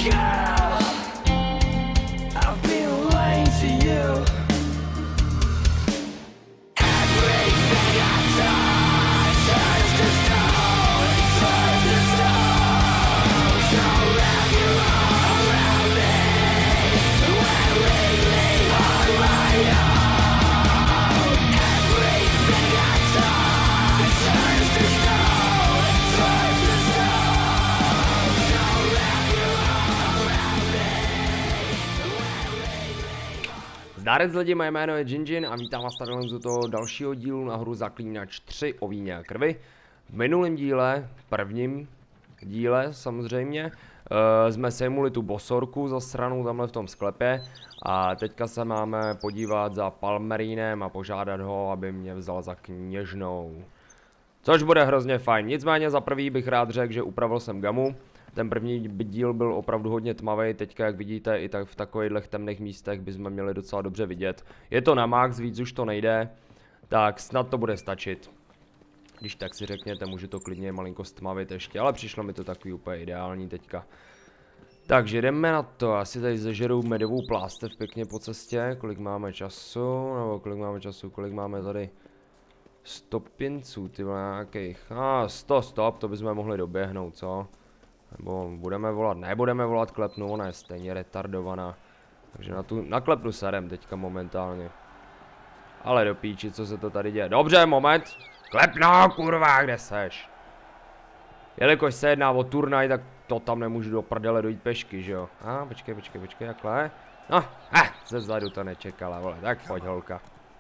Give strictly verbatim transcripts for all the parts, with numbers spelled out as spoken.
Zdárec lidi, moje jméno je Jinjin a vítám vás tady z toho dalšího dílu na hru Zaklínač tři o víně a krvi. V minulém díle, prvním díle samozřejmě, uh, jsme sejmuli tu bosorku zasranou tamhle v tom sklepě a teďka se máme podívat za Palmerínem a požádat ho, aby mě vzal za kněžnou. Což bude hrozně fajn, nicméně za prvý bych rád řekl, že upravil jsem gamu. Ten první díl byl opravdu hodně tmavý, teďka jak vidíte i tak v takových temných místech bychom měli docela dobře vidět. Je to na max, víc už to nejde, tak snad to bude stačit. Když tak si řekněte, můžu to klidně malinko stmavit ještě, ale přišlo mi to takový úplně ideální teďka. Takže jdeme na to, asi tady zežerou medovou plástev pěkně po cestě, kolik máme času, nebo kolik máme času, kolik máme tady stopinců, ty nějakých, a ah, sto stop, to bychom mohli doběhnout, co? Nebo budeme volat, nebudeme volat klepnu, ona je stejně retardovaná. Takže na tu, naklepnu serem teďka momentálně. Ale do píči, co se to tady děje. Dobře, moment. Klepno, kurva, kde seš? Jelikož se jedná o turnaj, tak to tam nemůžu do prdele dojít pešky, že jo? A, ah, počkej, počkej, počkej, jakhle? No, eh, ze zadu to nečekala, vole, tak pojď holka.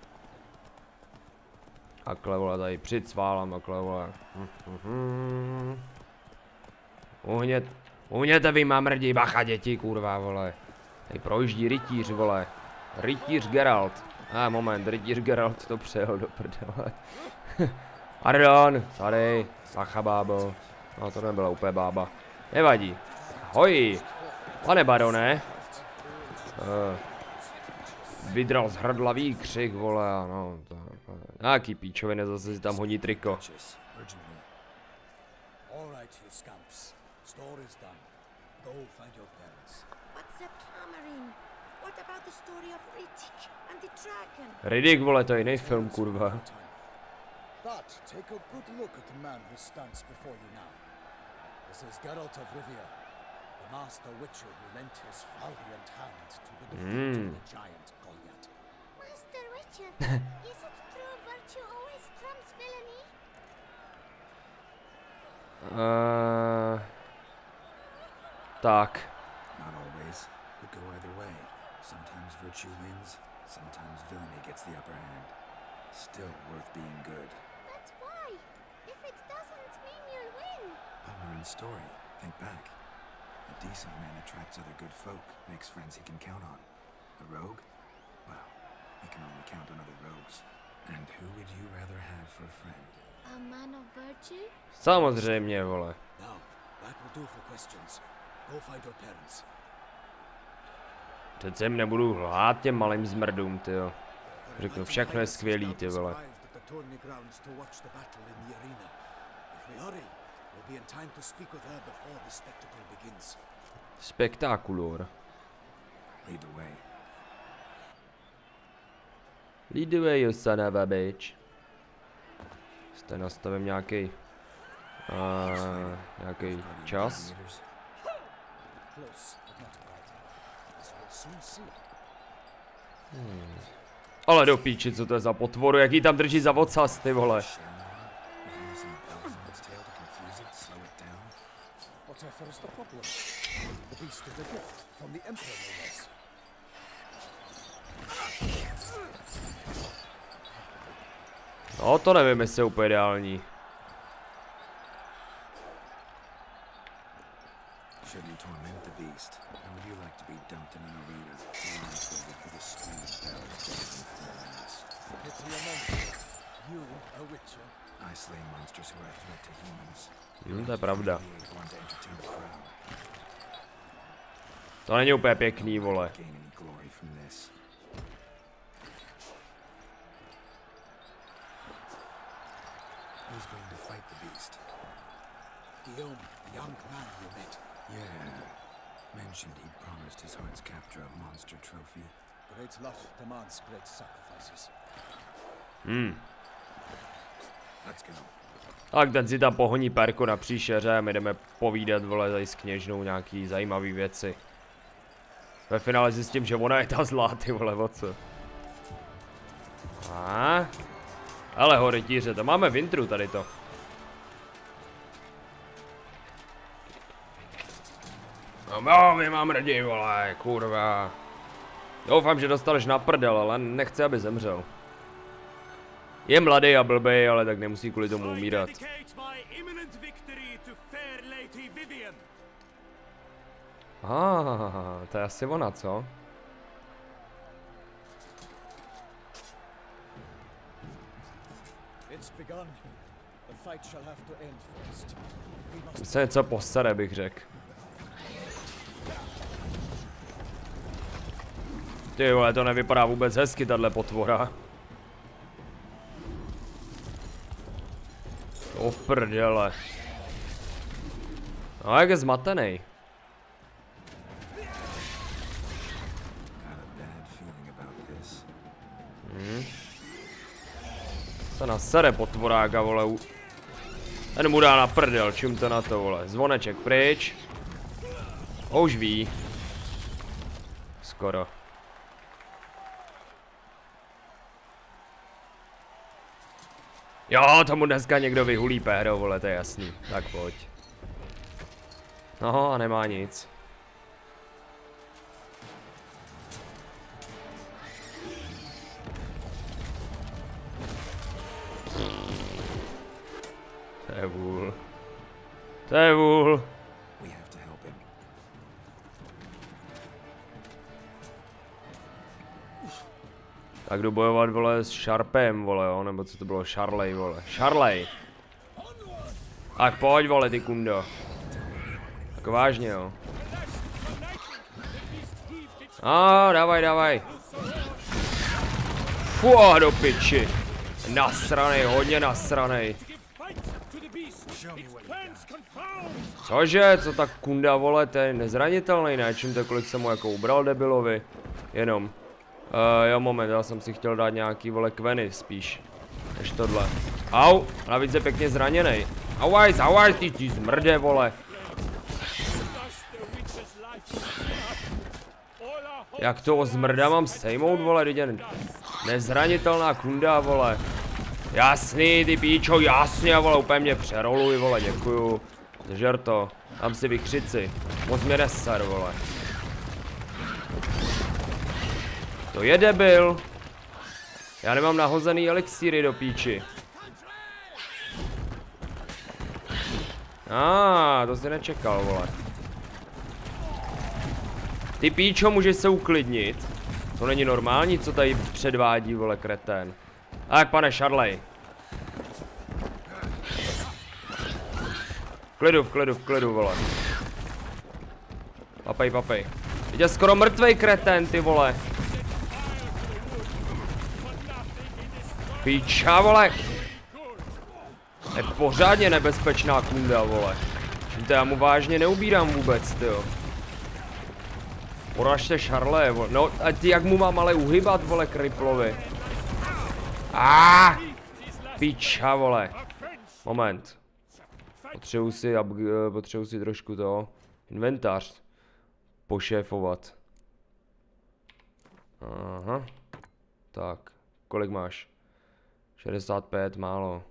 Takhle, vole, tady přicválám, takhle, vole. Hm, hm, hm. Uhnět, uhněte vy mamrdí, bacha děti, kurva, vole. Tady projíždí rytíř, vole. Rytíř Geralt. A ah, moment, rytíř Geralt to přejel do prdele. Pardon, tady, bacha bábo. No to nebyla úplně bába. Nevadí. Ahoj, pane barone. Uh, vydral z hrdla výkřik, vole, no. To, nějaký píčoviny, zase si tam hodí triko. Story is done. Go find your parents. But the Palmerine. What about the story of Riddick and the dragon? Riddick, vole, to je jiný film, kurva. But take a good look at the man who stands before you now. This is Geralt of Rivia, the master witcher who lent his valiant hand to the defeat mm. of the giant Goliath. Master Witcher, is it true virtue always trumps villainy? Uh... Tak. Not always. Could go either way. Sometimes virtue wins, sometimes villainy gets the upper hand. Still worth being good. But why? If it doesn't mean you'll win. Palmerin's story. Think back. A decent man attracts other good folk, makes friends he can count on. A rogue? Well, he can only count on other rogues. And who would you rather have for a friend? A man of virtue? Samozřejmě, vole. Now, that will do for questions. Go find your parents. Přece jim nebudu lhát těm malým zmrdům, tyjo. Řeknu, všechno je skvělý, ty vole. Spektakulor. Lead the way. Lead the way, you son of a bitch. Jste nastavím nějaký... Uh, nějaký čas. Hmm. Ale do píči, co to je za potvoru, jaký tam drží za ocas, ty vole. No to nevím, jestli je úplně ideální. Shouldn't torment the beast. How would you like to be dumped in an arena, blindfolded with a string of bells buzzing from your ass? Pity a monster. You, a witcher. I slay monsters who are a threat to humans. Hmm, to je pravda. Want to entertain the crowd. To není úplně pěkný, vole. Gain any glory from this. Who's going to fight the beast? Guillaume, the young man you met. Yeah. Mentioned he'd promised his heart's capture a monster trophy. Great love demands great sacrifices. Hmm. Let's go. Tak ten si tam pohoní perku na příšeře a my jdeme povídat, vole, tady s kněžnou nějaký zajímavý věci. Ve finále zjistím, že ona je ta zlá, ty vole, o co? A? Ale ho rytíře, to máme Wintru tady to. No, my mám raději, vole, kurva. Doufám, že dostaneš na prdel, ale nechci, aby zemřel. Je mladý a blbej, ale tak nemusí kvůli tomu umírat. Ah, to je asi ona, co? Se něco posere, bych řekl. Ty vole, to nevypadá vůbec hezky, tahle potvora. O prdele. No, jak je zmatený. Hmm. Se nasere potvoráka, vole. Ten mu dá na prdel, čím to na to, vole. Zvoneček pryč. A už ví. Skoro. Jo, tomu dneska někdo vyhulí péro, vole, to je jasný. Tak pojď. No a nemá nic. To je vůl. To je vůl. Tak jdu bojovat, vole, s Sharpem, vole, jo, nebo co to bylo, Charley, vole, Charley. Tak pojď, vole, ty kundo. Tak vážně, jo. A ah, dávaj, dávaj. Fuh, do piči. Nasranej, hodně nasranej. Cože, co tak kunda, vole, ten je nezranitelný, ne? Čím to, kolik jsem mu jako ubral debilovi. Jenom. Uh, jo, moment, já jsem si chtěl dát nějaký, vole, kveny spíš, než tohle. Au, navíc je pěkně zraněnej. Auaj, auaj, ty, ty zmrde, vole. Jak toho zmrda mám sejmout, vole, lidi, nezranitelná kunda, vole. Jasný, ty píčo, jasně, vole, úplně mě přeroluj, vole, děkuju. Žer to, dám si vykřici, moc mě neser, vole. To je debil. Já nemám nahozený elixíry do píči. A, ah, to si nečekal, vole. Ty píčo, můžeš se uklidnit. To není normální, co tady předvádí, vole, kretén. Tak, pane Charley. V klidu, v klidu, v klidu, vole. Papej, papej. Teď je skoro mrtvej kretén, ty vole. Píča, vole. Je pořádně nebezpečná kunda, vole. To já mu vážně neubírám vůbec, tyjo. Poražte Charlie, vole. No a ty jak mu mám ale uhybat, vole, kriplovi. Ah! Píča, vole. Moment. Potřebuji si, potřebuji si trošku to inventář pošéfovat. Aha. Tak, kolik máš? šedesát pět, málo.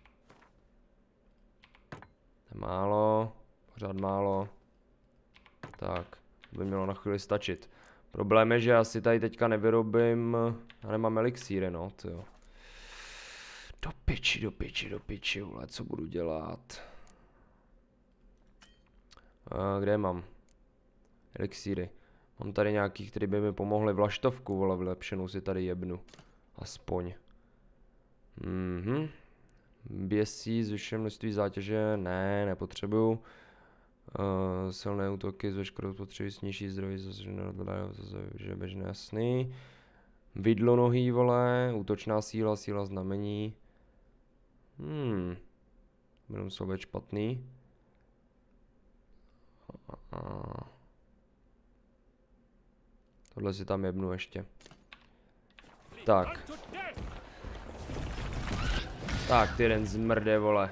Málo, pořád málo. Tak, by mělo na chvíli stačit. Problém je, že já si tady teďka nevyrobím, já nemám elixíry, no, tyjo. Do piči, do piči, do piči, vole, co budu dělat? A kde mám? Elixíry. Mám tady nějaký, který by mi pomohli vlaštovku, vole, vylepšenou si tady jebnu. Aspoň. Mhm. Běsí, zvyšuje množství zátěže, ne, nepotřebuju. Uh, silné útoky, s veškerou potřebuji snížší zdroj, zase že běžně jasný. Vidlonohý, vole, útočná síla, síla znamení. Hmm. Bude musel být špatný. Tohle si tam jebnu ještě. Tak. Tak, ty jeden zmrde, vole.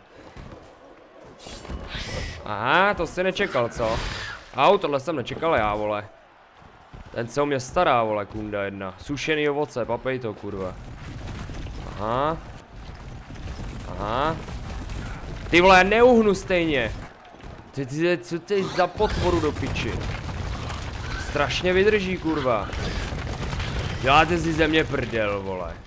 Aha, to si nečekal, co? Au, tohle jsem nečekal já, vole. Ten se o mě stará, vole, kunda jedna. Sušený ovoce, papej to, kurva. Aha. Aha. Ty vole, já neuhnu stejně. Ty, ty, co ty za potvoru do piči? Strašně vydrží, kurva. Děláte si ze mě prdel, vole.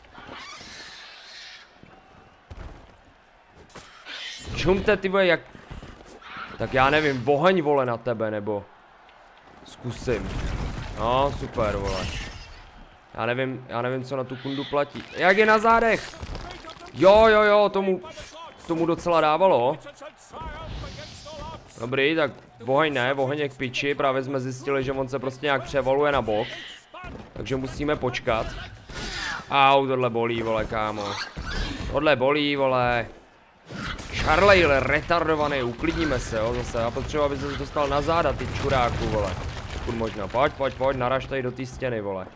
Čumte, ty vole, jak... Tak já nevím, oheň, vole, na tebe, nebo... Zkusím. No, super, vole. Já nevím, já nevím, co na tu kundu platí. Jak je na zádech? Jo, jo, jo, tomu... Tomu docela dávalo. Dobrý, tak oheň ne, oheň je k piči. Právě jsme zjistili, že on se prostě nějak převaluje na bok. Takže musíme počkat. Au, tohle bolí, vole, kámo. Tohle bolí, vole. Charlejle, retardovaný, uklidníme se, jo, zase. Já potřebuji, aby se dostal na záda, ty čuráku, vole. Pokud možná, pojď, pojď, pojď, naraž tady do té stěny, vole.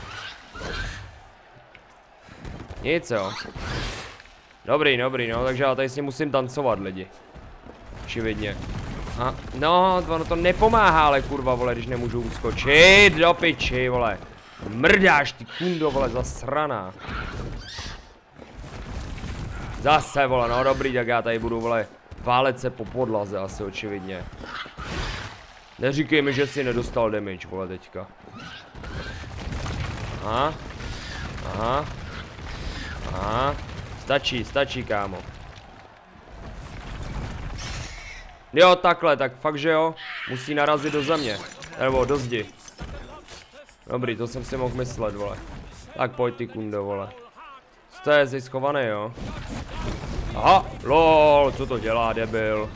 Nic, jo. Dobrý, dobrý, no, takže já tady s ním musím tancovat, lidi. Očividně. A, no, ono to nepomáhá, ale kurva, vole, když nemůžu uskočit do piči, vole. Mrdáš, ty kundo, vole, zasraná. Zase, vole, no dobrý, tak já tady budu, vole, válet se po podlaze asi, očividně. Neříkej mi, že si nedostal damage, vole, teďka. Aha. Aha. Aha. Stačí, stačí, kámo. Jo, takhle, tak fakt, že jo. Musí narazit do země. Nebo do zdi. Dobrý, to jsem si mohl myslet, vole. Tak pojď, ty kundo, vole. Jste jsi schovaný, jo. Aha, lol, co to dělá, debil.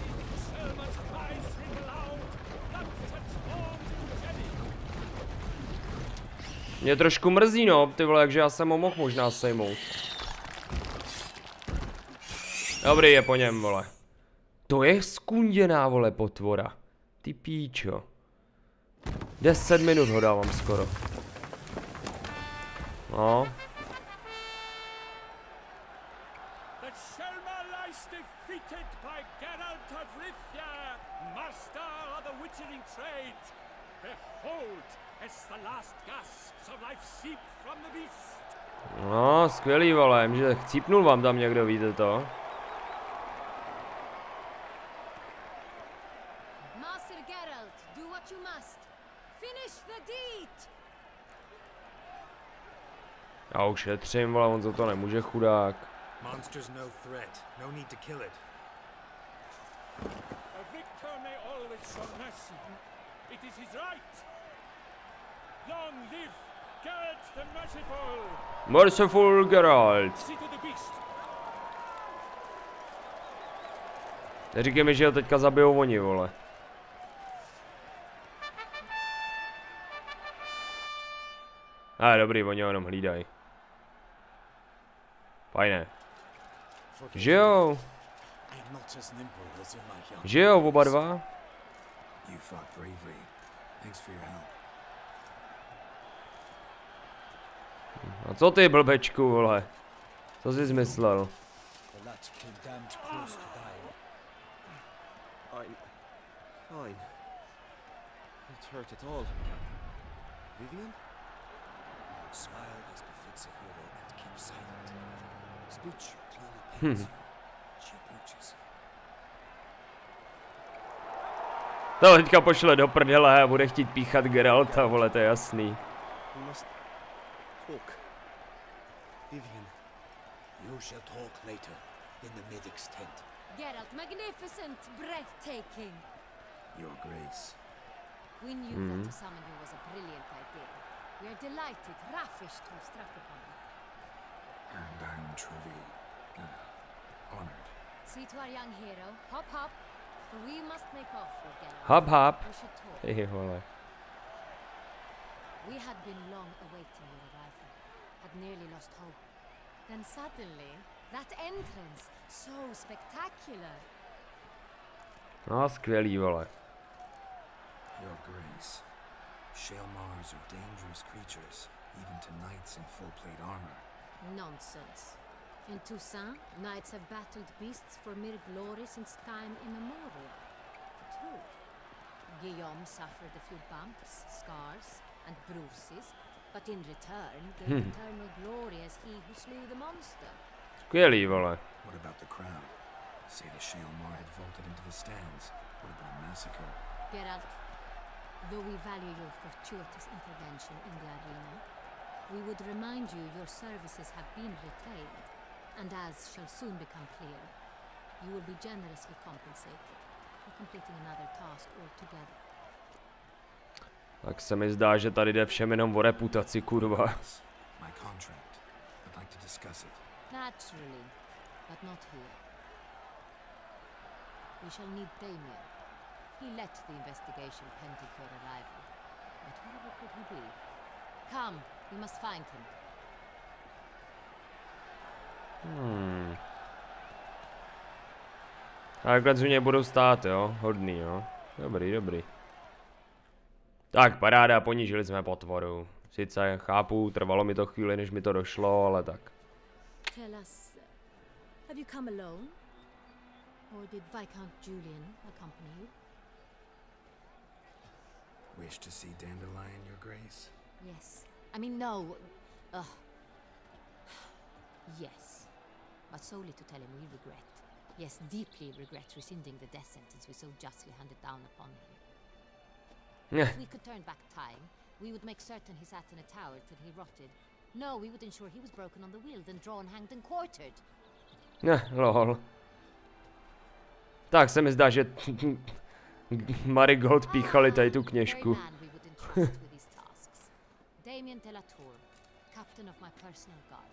Mě trošku mrzí, no, ty vole, takže já jsem ho mohl možná sejmout. Dobrý, je po něm, vole. To je skunděná, vole, potvora. Ty píčo. Deset minut ho dávám skoro. No. No, skvělý, vole, že chcípnul vám tam někdo, víte to? Master Geralt, do what you must. Finish the deed. Já už šetřím, vole, on za to nemůže, chudák. Monster's no threat. No need to kill it. A victor may always show mercy. It is his right. Long live Geralt the Merciful. Merciful Geralt. See to the beast. Neříkej mi, že ho teďka zabijou oni, vole. A dobrý, oni ho jenom hlídají. Fajné. Že jo? Že jo, oba dva? You fought bravely. Thanks for your help. A co ty, blbečku, vole? Co jsi zmyslel? I'm fine. Not hurt at all. Vivian? Smile as befits a hero and keep silent. Speech clearly Hmm. pains you. She approaches. To teďka pošle do prdele a bude chtít píchat Geralta, vole, to je jasný. We must talk. Vivian. You shall talk later in the medic's tent. Geralt, magnificent, breathtaking. Your grace. We knew Mhm. that to summon you was a brilliant idea. We are delighted, ravished to have struck upon it. And I'm truly uh, honored. See to our young hero. Hop, hop. For we must make off with Geralt. Hop, hop. We should talk. Ty vole. We had been long awaiting your arrival. Had nearly lost hope. Then suddenly, that entrance, so spectacular. No, skvělý, vole. Your grace. Shale Mars are dangerous creatures, even to knights in full plate armor. Nonsense. In Toussaint, knights have battled beasts for mere glory since time immemorial. True. Guillaume suffered a few bumps, scars, and bruises, but in return gained eternal glory as he who slew the monster. Skvělý, vole. What about the crowd? Say the Shale Mar had vaulted into the stands. Would have been a massacre. Geralt, though we value your fortuitous intervention in the arena, we would remind you your services have been retained, and as shall soon become clear, you will be generously compensated for completing another task altogether. Tak se mi zdá, že tady jde všem jenom o reputaci, kurva. My contract. I'd like to discuss it. Naturally, but not here. We shall need Damien. He let the investigation pending your arrival. But wherever could he be? Come, we must find him. Hmm. A takhle z něj budou stát, jo? Hodný, jo? Dobrý, dobrý. Tak, paráda, ponížili jsme potvoru. Sice chápu, trvalo mi to chvíli, než mi to došlo, ale tak. Tell us, have you come alone? Or did Viscount Julian accompany you? Wish to see Dandelion, Your Grace? Yes. I mean, no. Ugh. Yes. But solely to tell him we regret. Yes, deeply regret rescinding the death sentence we so justly handed down upon him. If we could turn back time, we would make certain he sat in a tower till he rotted. No, we would ensure he was broken on the wheel, then drawn, hanged and quartered. Ne, lol. Tak se mi zdá, že Marigold píchali tady tu kněžku. Damien de la Tour, captain of my personal guard.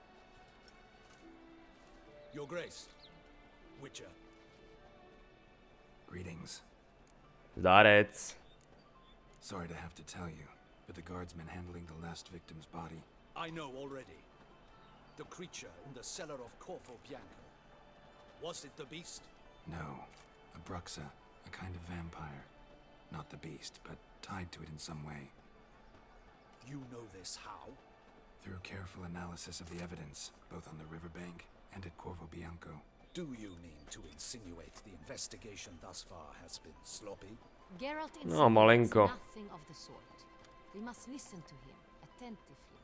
Your Grace, Witcher. Greetings. Zdárec. Sorry to have to tell you, but the guardsman handling the last victim's body. I know already. The creature in the cellar of Corvo Bianco. Was it the beast? No. A Bruxa, a kind of vampire. Not the beast, but tied to it in some way. You know this how? Through careful analysis of the evidence, both on the riverbank and at Corvo Bianco. Do you mean to insinuate the investigation thus far has been sloppy? Geralt No, malinko. Nothing of the sort. We must listen to him attentively.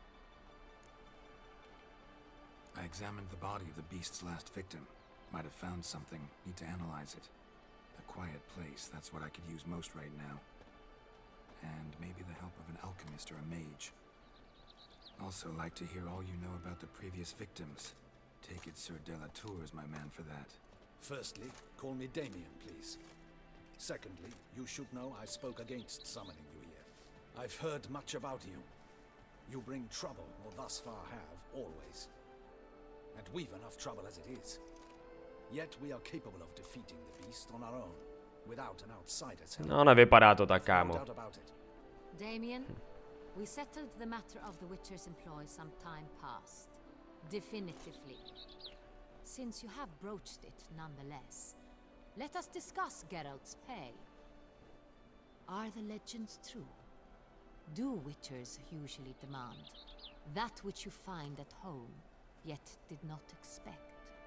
I examined the body of the beast's last victim. Might have found something. Need to analyze it. A quiet place, that's what I could use most right now. And maybe the help of an alchemist or a mage. Also like to hear all you know about the previous victims. Take it Sir de la Tour is my man for that. Firstly, call me Damien, please. Secondly, you should know I spoke against summoning you here. I've heard much about you. You bring trouble, or thus far have, always. And we've enough trouble as it is. Yet we are capable of defeating the beast on our own, without an outsider's help. No, nevypadá to tak, kámo. No doubt about it. Damien, we settled the matter of the Witcher's employ some time past. Definitively. Since you have broached it nonetheless, let us discuss Geralt's pay. Are the legends true? Do Witchers usually demand that which you find at home, yet did not expect?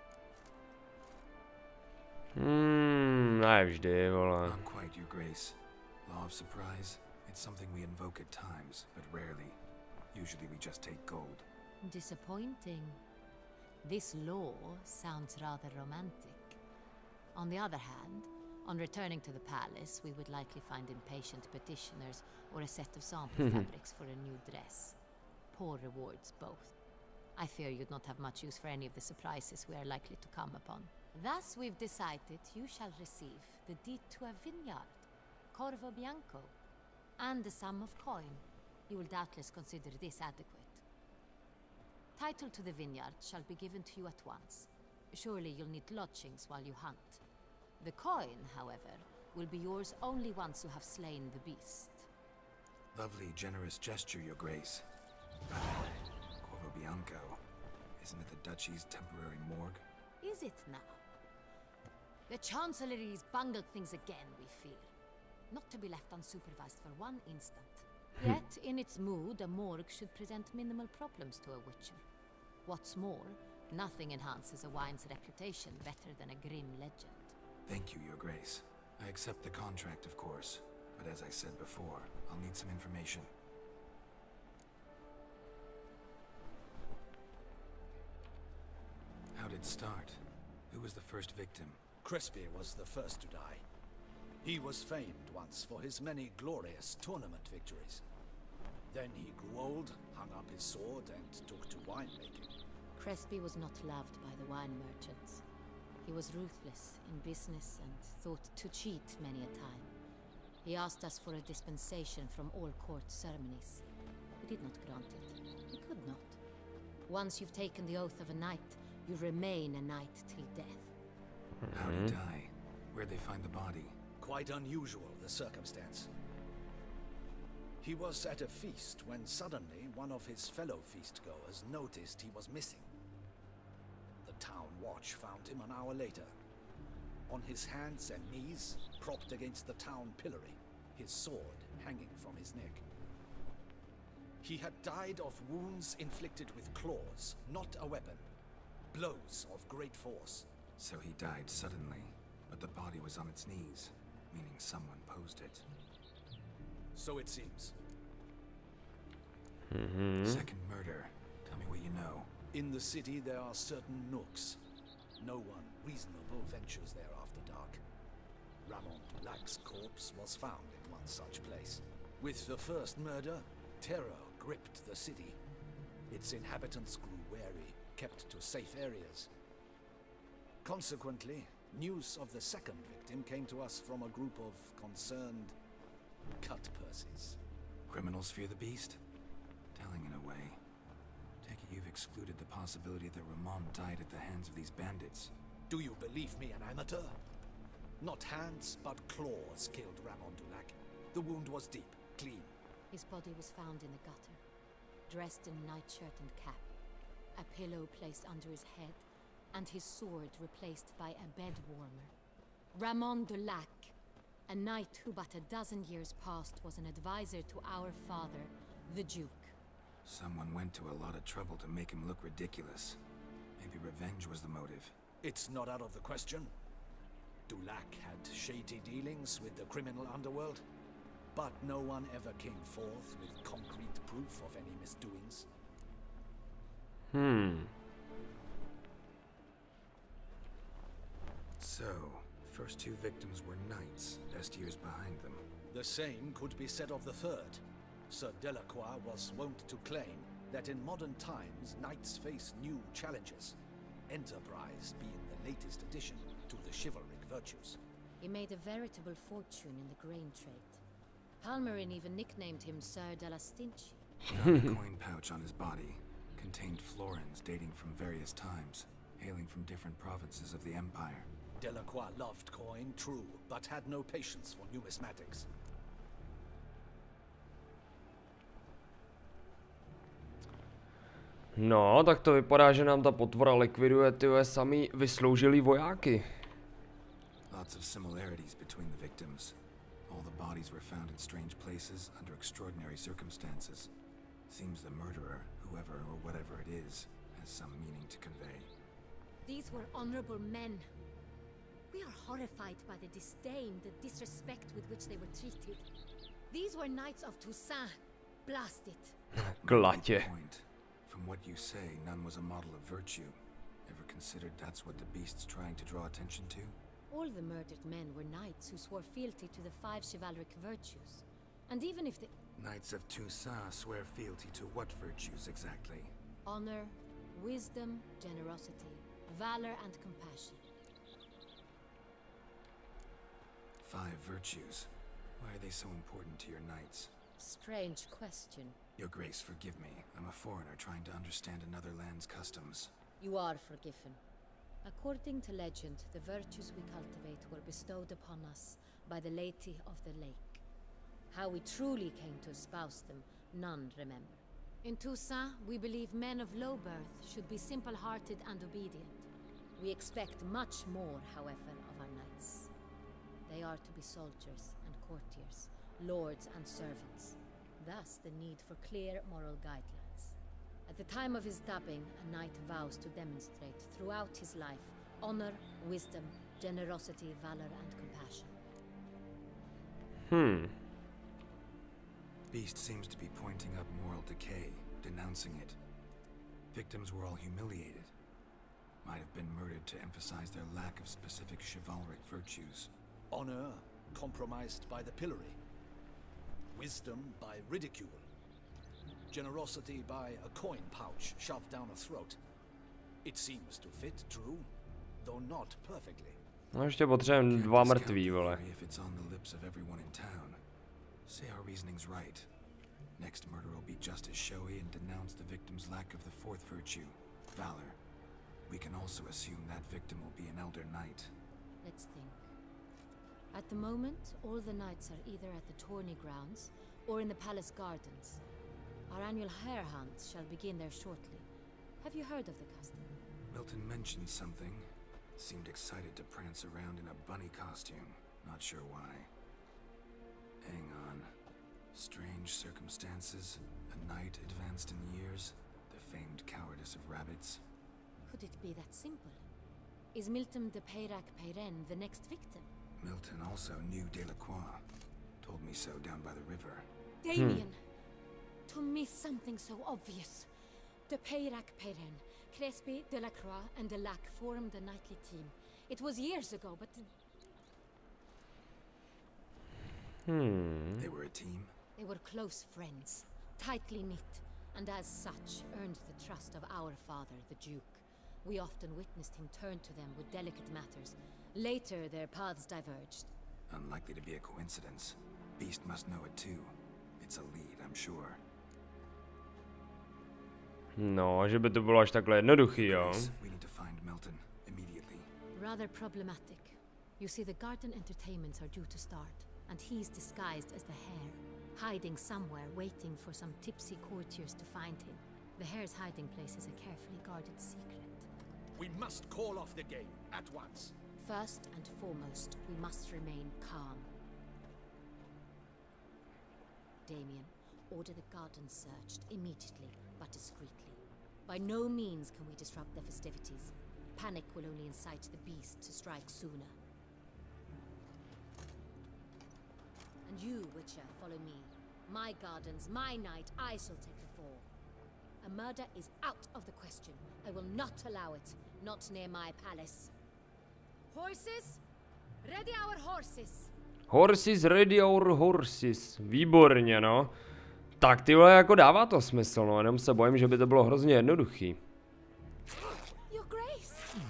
Hmm, ne vždy, vole. Not quite, Your Grace. Law of surprise, it's something we invoke at times, but rarely. Usually we just take gold. Disappointing. This law sounds rather romantic. On the other hand, on returning to the palace, we would likely find impatient petitioners or a set of sample fabrics for a new dress. Poor rewards both. I fear you'd not have much use for any of the surprises we are likely to come upon. Thus, we've decided you shall receive the deed to a vineyard, Corvo Bianco, and a sum of coin. You will doubtless consider this adequate. Title to the vineyard shall be given to you at once. Surely you'll need lodgings while you hunt. The coin, however, will be yours only once you have slain the beast. Lovely, generous gesture, Your Grace. Corvo Bianco. Isn't it the Duchy's temporary morgue? Is it now? The Chancellery's bungled things again, we fear. not to be left unsupervised for one instant. Yet, in its mood, a morgue should present minimal problems to a witcher. What's more, nothing enhances a wine's reputation better than a grim legend. Thank you, Your Grace. I accept the contract, of course. But as I said before, I'll need some information. How did it start? Who was the first victim? Crespi was the first to die. He was famed once for his many glorious tournament victories. Then he grew old, hung up his sword, and took to winemaking. Crespi was not loved by the wine merchants. He was ruthless in business and thought to cheat many a time. He asked us for a dispensation from all court ceremonies. We did not grant it. We could not. Once you've taken the oath of a knight, you remain a knight till death. How'd he die? Where'd they find the body? Quite unusual, the circumstance. He was at a feast when suddenly one of his fellow feastgoers noticed he was missing. The town watch found him an hour later. On his hands and knees, propped against the town pillory, his sword hanging from his neck. He had died of wounds inflicted with claws, not a weapon. Blows of great force. So he died suddenly, but the body was on its knees, meaning someone posed it. So it seems. Mm-hmm. Second murder. Tell me what you know. In the city there are certain nooks. No one reasonable ventures there after dark. Ramon Dulac's corpse was found in one such place. With the first murder, terror gripped the city. Its inhabitants grew wary, kept to safe areas. Consequently, news of the second victim came to us from a group of concerned cut-purses. Criminals fear the beast? Telling in a way. Take it you've excluded the possibility that Ramon died at the hands of these bandits. Do you believe me an amateur? Not hands, but claws killed Ramon Dulac. The wound was deep, clean. His body was found in the gutter, dressed in nightshirt and cap, a pillow placed under his head, and his sword replaced by a bed warmer. Ramon Dulac, a knight who but a dozen years past was an advisor to our father, the Duke. Someone went to a lot of trouble to make him look ridiculous. Maybe revenge was the motive. It's not out of the question. Dulac had shady dealings with the criminal underworld, but no one ever came forth with concrete proof of any misdoings. Hmm. So, first two victims were knights, best years behind them. The same could be said of the third. Sir Delacroix was wont to claim that in modern times, knights face new challenges, enterprise being the latest addition to the chivalric virtues. He made a veritable fortune in the grain trade. Palmerin even nicknamed him Sir de la Stinchi. Found a coin pouch on his body. Contained florins dating from various times, hailing from different provinces of the Empire. Delacroix loved coin, true, but had no patience for numismatics. No, tak to vypadá, že nám ta potvora likviduje tyhle samý vysloužilý vojáky. Lots of similarities between the victims. All the bodies were found in strange places under extraordinary circumstances. Seems the murderer, whoever or whatever it is, has some meaning to convey. These were honorable men. We are horrified by the disdain, the disrespect with which they were treated. These were knights of Toussaint. Blast it. Klatě. Point. From what you say, none was a model of virtue. Ever considered that's what the beast's trying to draw attention to? All the murdered men were knights who swore fealty to the five chivalric virtues. And even if the... Knights of Toussaint swear fealty to what virtues exactly? honor, wisdom, generosity, valor, and compassion. Five virtues. Why are they so important to your knights? Strange question. Your Grace, forgive me. I'm a foreigner trying to understand another land's customs. You are forgiven. According to legend, the virtues we cultivate were bestowed upon us by the Lady of the Lake. How we truly came to espouse them, none remember. In Toussaint, we believe men of low birth should be simple-hearted and obedient. We expect much more, however, of our knights. They are to be soldiers and courtiers. lords and servants. Thus the need for clear moral guidelines. At the time of his dubbing, a knight vows to demonstrate throughout his life honor, wisdom, generosity, valor, and compassion. Hmm. Beast seems to be pointing up moral decay, denouncing it. Victims were all humiliated. Might have been murdered to emphasize their lack of specific chivalric virtues. Honor compromised by the pillory. Wisdom by ridicule. Generosity by a coin pouch shoved down a throat. It seems to fit, true, though not perfectly. No ještě potřebujeme dva mrtví, vole. If it's on the lips of everyone in town. Say our reasoning's right. Next murder will be just as showy and denounce the victim's lack of the fourth virtue, valor. We can also assume that victim will be an elder knight. Let's think. At the moment, all the knights are either at the tourney grounds or in the palace gardens. Our annual hare hunts shall begin there shortly. Have you heard of the custom? Milton mentioned something. Seemed excited to prance around in a bunny costume. Not sure why. Hang on. Strange circumstances. A knight advanced in years. The famed cowardice of rabbits. Could it be that simple? Is Milton de Peyrac Peyren the next victim? Milton also knew Delacroix. Told me so down by the river. Damien! To miss something so obvious. De Peyrac Peyren, Crespi, Delacroix, and Delac formed the knightly team. It was years ago, but... Hmm. They were a team? They were close friends, tightly knit, and as such earned the trust of our father, the Duke. We often witnessed him turn to them with delicate matters. Later, their paths diverged. Unlikely to be a coincidence. Beast must know it too. It's a lead, I'm sure. No, že by to bylo až takhle jednoduchý, jo. We need to find Milton immediately. Rather problematic. You see, the garden entertainments are due to start, and he's disguised as the hare, hiding somewhere, waiting for some tipsy courtiers to find him. The hare's hiding place is a carefully guarded secret. We must call off the game at once. First and foremost, we must remain calm. Damien, order the garden searched immediately, but discreetly. By no means can we disrupt the festivities. Panic will only incite the beast to strike sooner. And you, Witcher, follow me. My gardens, my night, I shall take the fall. A murder is out of the question. I will not allow it. Not near my palace. Horses? Ready our horses! Horses ready our horses. Výborně, no. Tak ty vole, jako dává to smysl, no, jenom se bojím, že by to bylo hrozně jednoduchý. Your Grace!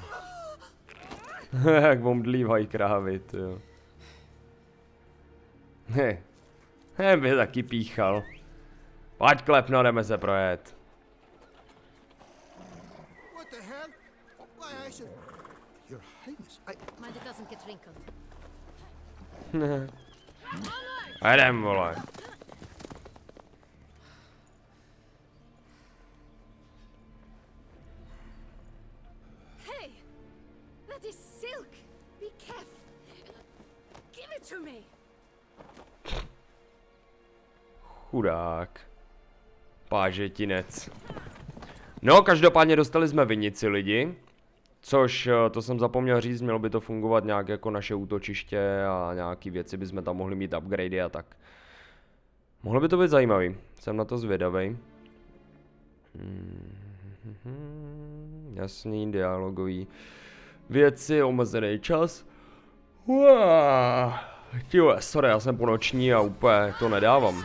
Jak omdlívají krávy, jo. He, he, by taky píchal. Pojď klepno, jdeme se projet. What the hell? Why I should... Your Highness, I... Mind it doesn't get wrinkled. A jdem, vole. Hey! That is silk! Be careful! Give it to me! Chudák. Pážetinec. No, každopádně dostali jsme vinici lidi. Což, to jsem zapomněl říct, mělo by to fungovat nějak jako naše útočiště a nějaký věci bychom tam mohli mít upgradey a tak. Mohlo by to být zajímavý, jsem na to zvědavej. Hmm, jasný, dialogový věci, omezený čas. Uááá, tíhle, sorry, já jsem ponoční a úplně to nedávám.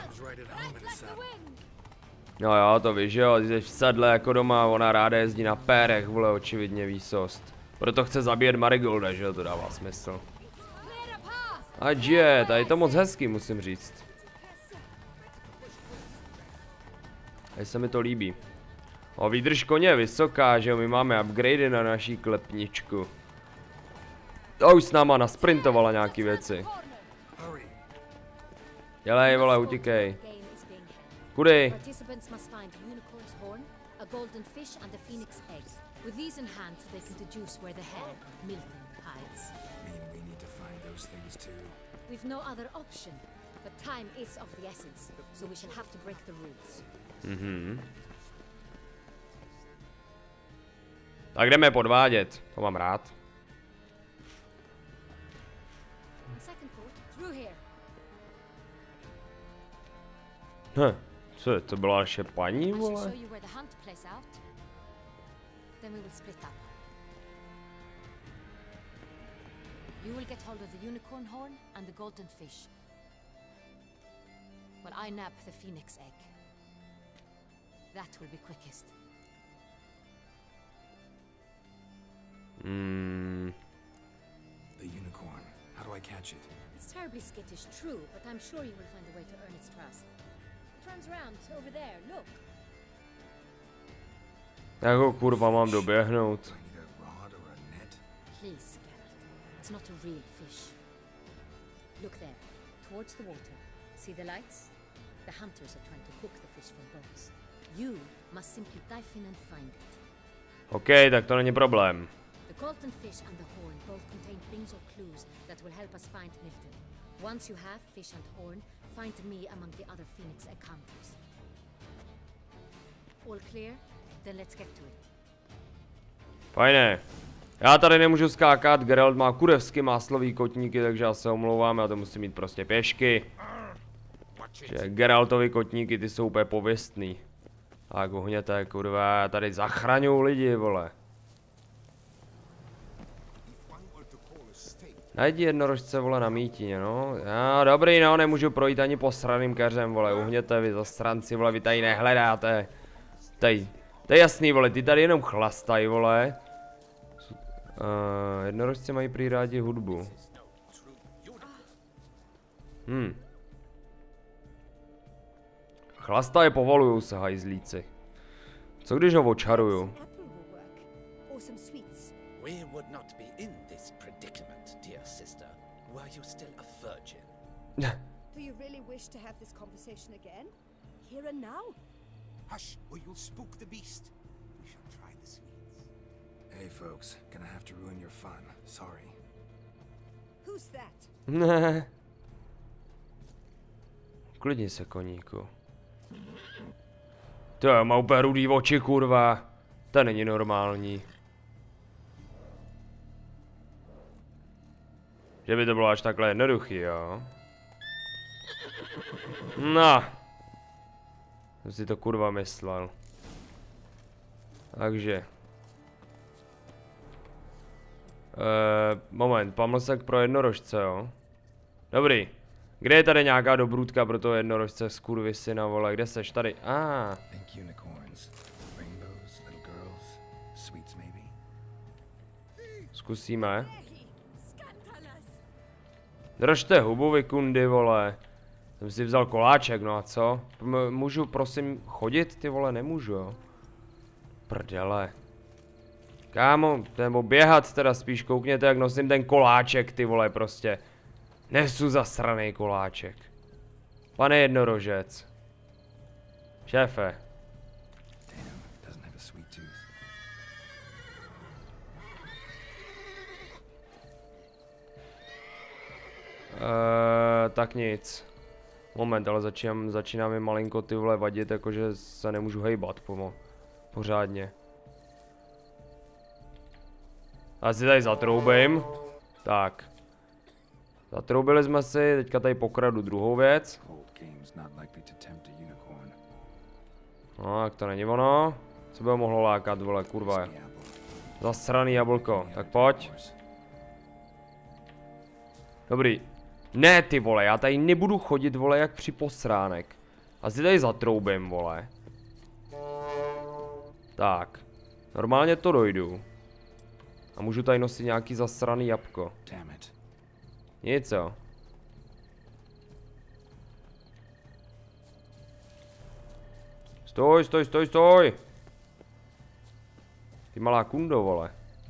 No jo, to víš, jo, ty jsi v sedle jako doma, ona ráda jezdí na pérech, vole, očividně výsost. Proto chce zabíjet Marigolda, že jo, to dává smysl. Ať je, tady to moc hezký, musím říct. Tady se mi to líbí. O, výdrž koně je vysoká, že jo, my máme upgrady na naší klepničku. To už s náma nasprintovala nějaký věci. Dělej, vole, utíkej. Kudy? Participants must find unicorn's horn, a golden fish, and a phoenix egg. With these in hand, they can deduce where the hare, Milton, hides. Mean we need to find those things too. We've no other option. But time is of the essence, so we shall have to break the rules. Mhm. Tak jdeme podvádět, to mám rád. Second port, through here. Hm, co je, to byla naše paní, I shall vole? show you where the hunt plays out. Then we will split up. You will get hold of the unicorn horn and the golden fish, while I nab the phoenix egg. That will be quickest. Hmm. The unicorn. How do I catch it? It's terribly skittish, true, but I'm sure you will find a way to earn its trust. It runs around over there, look. Jak ho kurva mám doběhnout? Do I need a rod or a net? Please, Geralt. It's not a real fish. Look there, towards the water. See the lights? The hunters are trying to hook the fish from boats. You must simply dive in and find it. OK, tak to není problém. The golden fish and the horn both contain things or clues that will help us find Milton. Once you have fish and horn, find me among the other Phoenix egg hunters. All clear? Then let's get to it. Fajné. Já tady nemůžu skákat, Geralt má kurevsky máslový kotníky, takže já se omlouvám, já to musím mít prostě pěšky. Že Geraltovi kotníky, ty jsou úplně pověstný. Tak uhněte, kurva, já tady zachraňuju lidi, vole. Najdi jednorožce, vole, na mítině, no. Já, dobrý, no, nemůžu projít ani posraným keřem, vole, uhněte vy zasranci, vole, vy tady nehledáte. Tady, to je jasný, vole, ty tady jenom chlastají, vole. Uh, jednorožci mají prý rádi hudbu. Hm. Chlastají, povolujou se, hajzlíci. Co když ho očaruju? We would not be in this predicament, dear sister, were you still a virgin. Do you really wish to have this conversation again? Here and now? Hush, or you'll spook the beast. We shall try the sweets. Hey folks, gonna have to ruin your fun. Sorry. Who's that? Ne. Klidni se, koníku. To má úplně rudý oči, kurva. To není normální. Že by to bylo až takhle jednoduchý, jo? No. Jsem si to kurva myslel. Takže. Eee, moment, pamlsek pro jednorožce, jo? Dobrý. Kde je tady nějaká dobrůdka pro toho jednorožce, skurvisyna, vole, kde seš? Tady, a. Ah. Think unicorns, rainbows, little girls, sweets maybe. Zkusíme. Držte hubu, vy kundy, vole. Jsem si vzal koláček, no a co? M můžu, prosím, chodit, ty vole, nemůžu, jo? Prdele. Kámo, nebo běhat teda spíš, koukněte, jak nosím ten koláček, ty vole, prostě. Nesu zasranej koláček. Pane jednorožec. Šéfe. Uh, tak nic. Moment, ale začínám, začíná mi malinko ty vole vadit, jakože se nemůžu hejbat pomo. Pořádně. Já si tady zatroubím. Tak. Zatroubili jsme si, teďka tady pokradu druhou věc. No, jak to není ono. Co by ho mohlo lákat, vole, kurva. Zasraný jablko, tak pojď. Dobrý. Ne, ty vole, já tady nebudu chodit, vole, jak při posránek. A si tady zatroubím, vole. Tak. Normálně to dojdu. A můžu tady nosit nějaký zasraný jabko. Nic, jo. Stoj, stoj, stoj, stoj. Ty malá kundo, vole.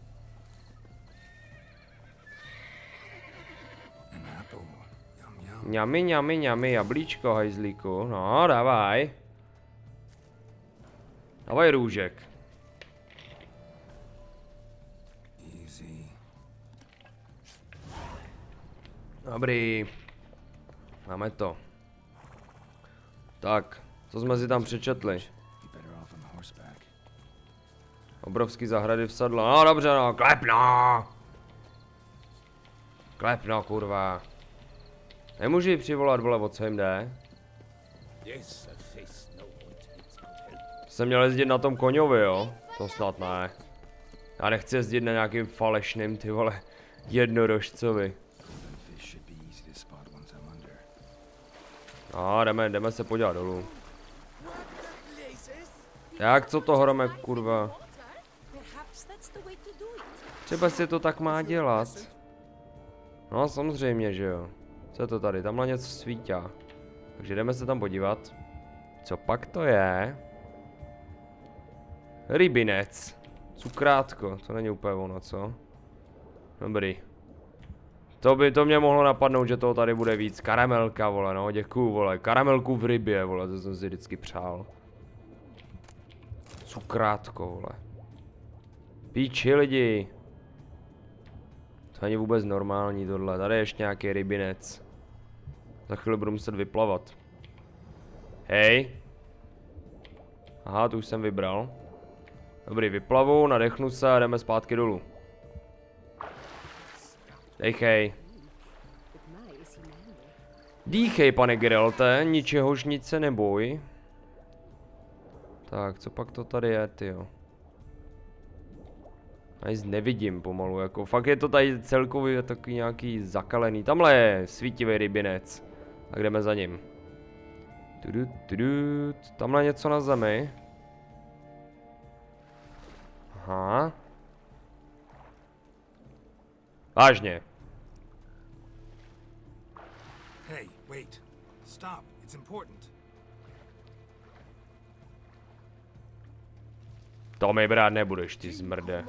Ňami, ňami, ňami, jablíčko, hajzlíku. No, dávaj. Dávaj růžek. Dobrý. Máme to. Tak, co jsme si tam přečetli? Obrovský zahrady v sadle. No dobře, no, klepno! Klepno, kurva. Nemůžu ji přivolat, vole, o co jim jde? Jsem měl jezdit na tom koňovi, jo? To snad ne. Já nechci jezdit na nějakým falešným, ty vole, jednorožcovi. No, jdeme, jdeme se podívat dolů. Jak, co to hrome, kurva? Třeba si to tak má dělat. No, samozřejmě, že jo. Co je to tady? Tamhle něco svítá. Takže jdeme se tam podívat. Co pak to je? Rybinec. Cukrátko. To není úplně ono, co? Dobrý. To by to mě mohlo napadnout, že toho tady bude víc. Karamelka, vole, no, děkuju, vole. Karamelku v rybě, vole, to jsem si vždycky přál. Cukrátko, vole. Píči, lidi. To není vůbec normální tohle. Tady je ještě nějaký rybinec. Za chvíli budu muset vyplavat. Hej. Aha, tu už jsem vybral. Dobrý, vyplavu, nadechnu se a jdeme zpátky dolů. Dejchej. Dýchej, pane Geralte, ničehož nic se neboj. Tak, co pak to tady je, tyjo? Já nic nevidím pomalu, jako fakt je to tady celkově takový nějaký zakalený. Tamhle je svítivý rybinec. Tak jdeme za ním. Tudut, tudut. Tamhle něco na zemi. Aha. Vážně. Hey, wait. Stop. It's important. To mi brát nebudeš, ty zmrde.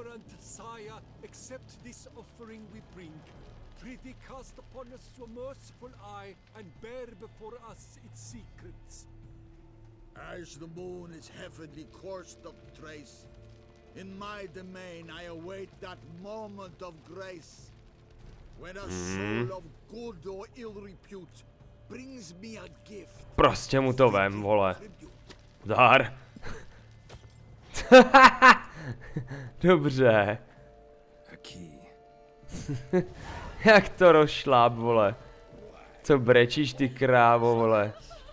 As the moon is heavenly coursed of trace, in my domain I await that moment of grace, when a soul of good or ill repute brings me a gift. Prostě mu to vem, vole. Dar. Dobře. Jak to rozšláp, vole. Co brečíš, ty krávo, vole.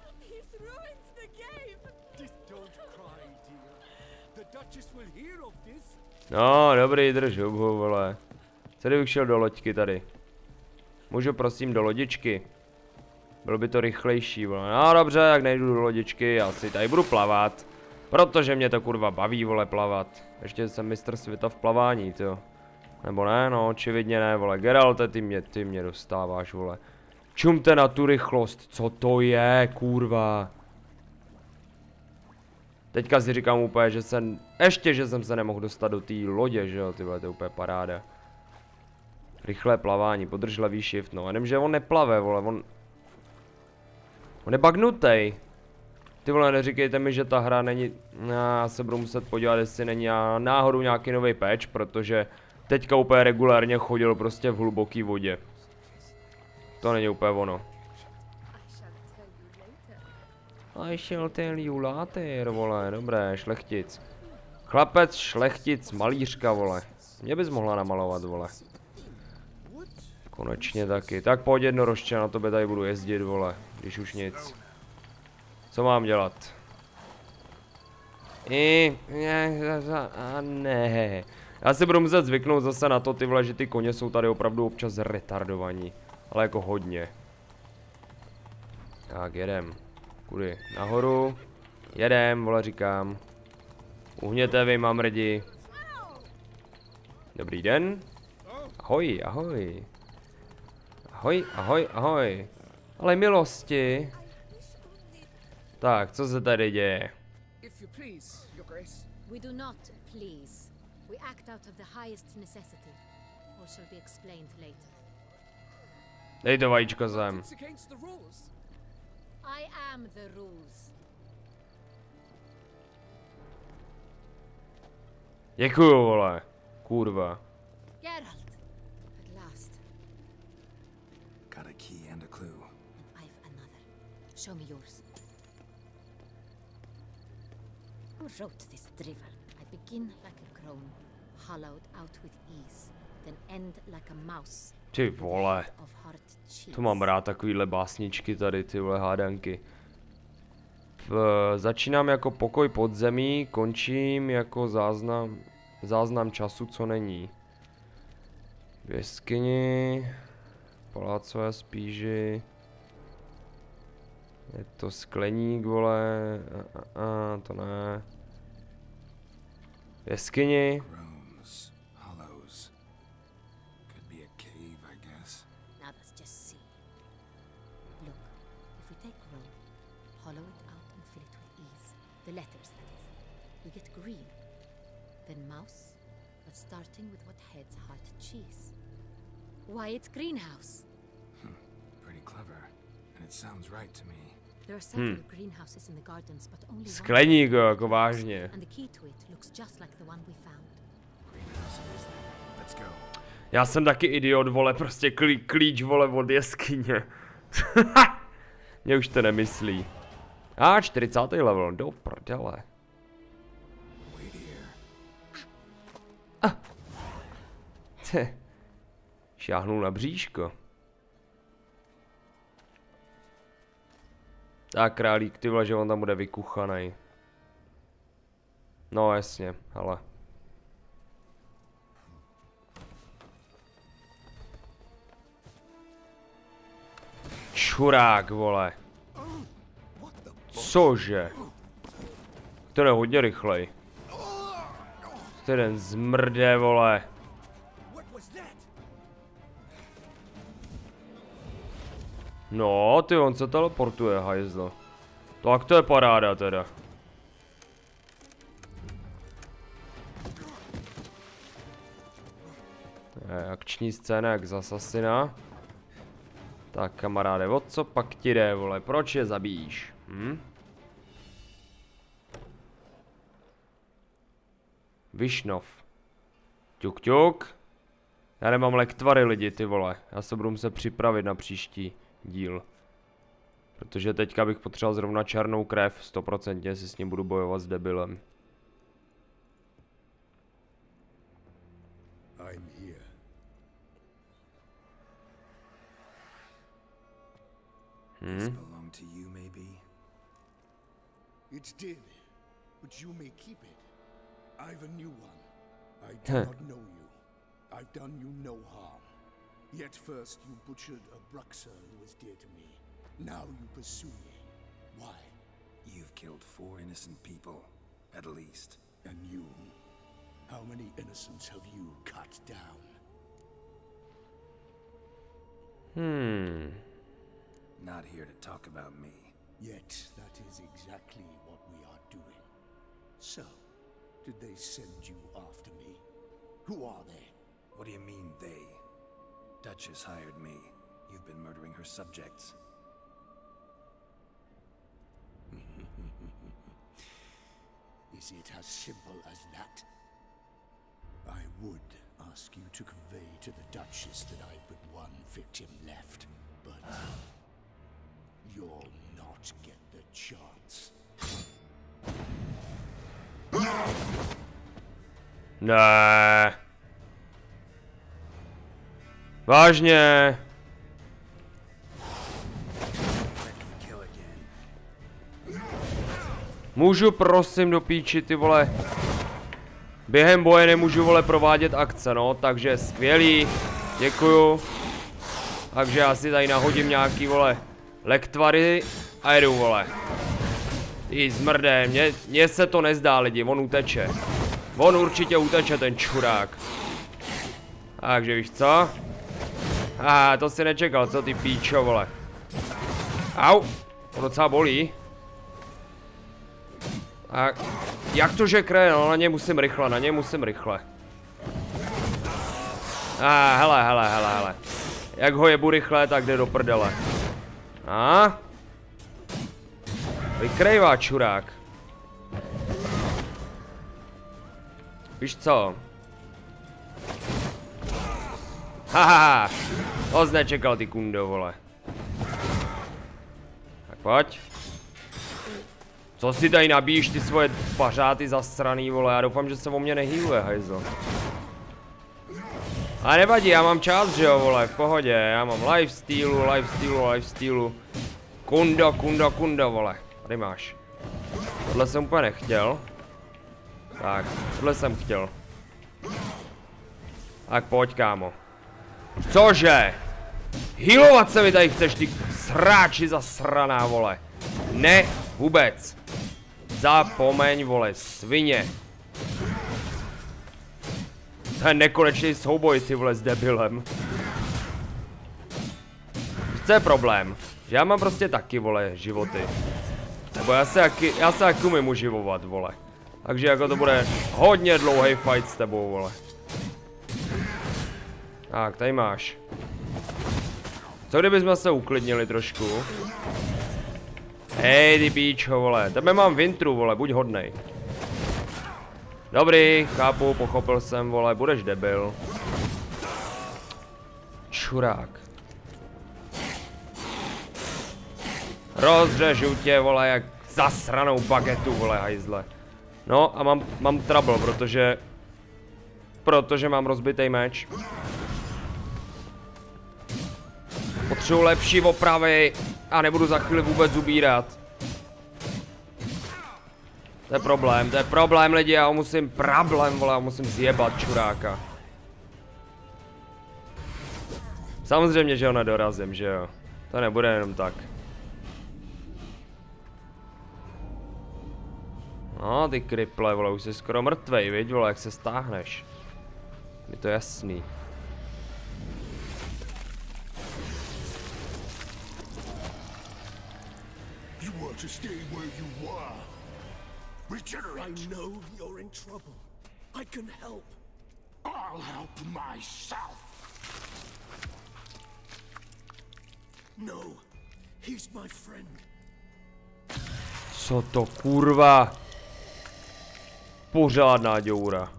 No, dobrý, drž hubu, vole. Tady bych šel do loďky tady. Můžu prosím do lodičky? Bylo by to rychlejší, vole. No dobře, jak nejdu do lodičky, já si tady budu plavat. Protože mě to kurva baví, vole, plavat. Ještě jsem mistr světa v plavání, jo. Nebo ne, no, očividně ne, vole. Geralte, ty mě, ty mě dostáváš, vole. Čumte na tu rychlost, co to je, kurva. Teďka si říkám úplně, že jsem, ještě, že jsem se nemohl dostat do té lodě, že jo, ty vole, to je úplně paráda. Rychlé plavání, podrž levý shift, no, jenom, že on neplave, vole, on... On je bagnutej. Ty vole, neříkejte mi, že ta hra není... Já se budu muset podívat, jestli není náhodou nějaký nový patch, protože teďka úplně regulárně chodil prostě v hluboký vodě. To není úplně ono. I shall tell you later, vole, dobré, šlechtic. Chlapec, šlechtic, malířka, vole. Mě bys mohla namalovat, vole. Konečně taky. Tak pojď jednorožče, na tobě tady budu jezdit, vole, když už nic. Co mám dělat? I... A ne. Já si budu muset zvyknout zase na to, ty vole, že ty koně jsou tady opravdu občas retardovaní. Ale jako hodně. Tak, jedem. Kudy? Nahoru. Jedem, vole, říkám. Uhněte vy, mamrdi. Dobrý den. Ahoj, ahoj. Ahoj, ahoj, ahoj. Ale milosti. Tak, co se tady děje? We do not please. We act out of the highest necessity. Or shall be explained later. Dej to vajíčko zem. I am the rules. Děkuju, vole. Kurva. Geralt, at last. Got a key and a clue. And I've another. Show me yours. Who wrote this drivel? I begin like a crone, hollowed out with ease, then end like a mouse. Ty vole. To mám rád takovýhle básničky tady, ty vole hádanky. V, začínám jako pokoj podzemí, končím jako záznam, záznam času, co není. V jeskyni, palácové spíži. Je to skleník, vole, a, a, a, to ne. V jeskyni. The letters, that is. We get green, then mouse, but starting with what heads heart cheese. Why, it's greenhouse. Hmm. Pretty clever, and it sounds right to me. There are several hmm. greenhouses in the gardens, but only Skleník, jako vážně. And the key to it looks just like the one we found. Greenhouse it is then. Let's go. Já jsem taky idiot, vole, prostě klí, klíč, vole, od jeskyně. Mě už to nemyslí. A, čtyřicátý level, do prdele. Ah. Šáhnul na bříško. Tak králík, ty vole, že on tam bude vykuchanej. No jasně, hele. Čurák, vole. Cože? To je hodně rychlej. To je ten zmrde, vole. No, ty on se teleportuje, hajzlo. Tak to je paráda teda. Je, akční scéna jak z Assassina. Tak kamaráde, o co pak ti jde, vole, proč je zabíjíš? Hm? Višnov. Ťuk ťuk. Já nemám lektvary lidi, ty vole. Já se budu muset připravit na příští díl. Protože teďka bych potřeboval zrovna černou krev. sto procent si s ním budu bojovat s debilem. I'm here. Hmm? To you, maybe? It did, but you may keep it. I've a new one. I do not know you. I've done you no harm. Yet first you butchered a Bruxer who was dear to me. Now you pursue me. Why? You've killed four innocent people, at least. And you? How many innocents have you cut down? Hmm. Not here to talk about me. Yet that is exactly what we are doing. So, did they send you after me? Who are they? What do you mean, they? Duchess hired me. You've been murdering her subjects. Is it as simple as that? I would ask you to convey to the Duchess that I've but one victim left, but you'll not get the chance. Ne. Vážně. Můžu prosím do píči, ty vole. Během boje nemůžu, vole, provádět akce, no, takže skvělý. Děkuju. Takže já si tady nahodím nějaký, vole, lektvary a jedu, vole. Ty zmrdé, mně, mně se to nezdá, lidi, on uteče. On určitě uteče, ten čurák. Takže víš co? A to si nečekal, co ty píčo, vole. Au, to docela bolí. A jak to, že kraje, no na ně musím rychle, na ně musím rychle. A hele, hele, hele, hele. Jak ho jebu rychle, tak jde do prdele. A? Vykrejvá čurák. Víš co? Haha, to jsi nečekal, ty kundo, vole. Tak pojď. Co si tady nabíjíš ty svoje pařáty zasraný, vole, já doufám, že se o mě nehýluje, hajzl. A nevadí, já mám čas, že jo, vole, v pohodě, já mám lifestealu, lifestealu, lifestealu. Kundo, kundo, kundo, vole, tady máš. Tohle jsem úplně nechtěl. Tak, tohle jsem chtěl. Tak pojď, kámo. Cože? Healovat se mi tady chceš, ty sráči zasraná, vole. Ne, vůbec. Zapomeň, vole, svině. Ten nekonečný souboj, ty vole, s debilem. Co je problém? Že já mám prostě taky, vole, životy. Nebo já se taky, já se taky umím uživovat, vole. Takže jako to bude hodně dlouhý fight s tebou, vole. Tak, tady máš. Co kdybychom se uklidnili trošku? Hej, ty píčo, vole. Tebe mám Vintru, vole, buď hodnej. Dobrý, chápu, pochopil jsem, vole, budeš debil. Čurák. Rozřežu tě, vole, jak zasranou bagetu, vole, hajzle. No a mám, mám trouble, protože... Protože mám rozbitý meč. Potřebuji lepší opravy a nebudu za chvíli vůbec ubírat. To je problém, to je problém, lidi, já ho musím, problém, vole, já musím zjebat čuráka. Samozřejmě, že ho nedorazím, že jo. To nebude jenom tak. No, ty kriple, vole, už jsi skoro mrtvej, viď, vole, jak se stáhneš. Je to jasný. You want to stay where you are. Regenerate. I know you're in trouble. I can help. I'll help myself. No, he's my friend. Co to kurva? Pořádná děura.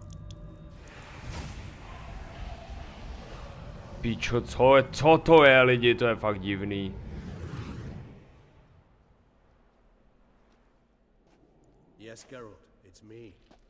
Píčo, co, je, co to je, lidi, to je fakt divný. Yes, Geralt, it's me.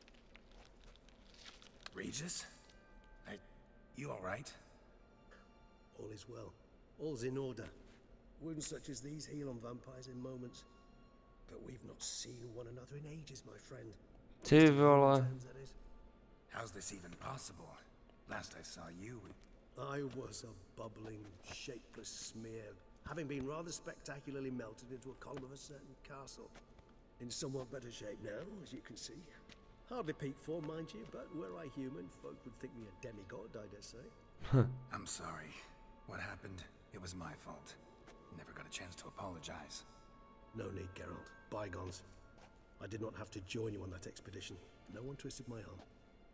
Regis? I, you all right? All is well. All's in order. Wounds such as these heal on vampires in moments. But we've not seen one another in ages, my friend. Ty vole. How's this even possible? Last I saw you... I was a bubbling, shapeless smear, having been rather spectacularly melted into a column of a certain castle. In somewhat better shape now, as you can see. Hardly peak form, mind you, but were I human, folk would think me a demigod, I dare say. I'm sorry. What happened, it was my fault. Never got a chance to apologize. No need, Geralt. Bygones. I did not have to join you on that expedition. No one twisted my arm.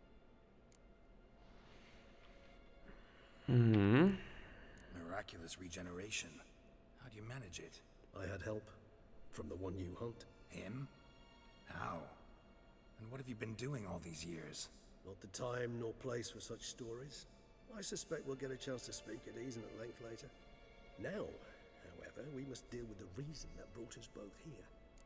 Hmm. Miraculous regeneration. How do you manage it? I had help. From the one you hunt. Him? How? And what have you been doing all these years? Not the time nor place for such stories. I suspect we'll get a chance to speak at ease and at length later. Now, however, we must deal with the reason that brought us both here.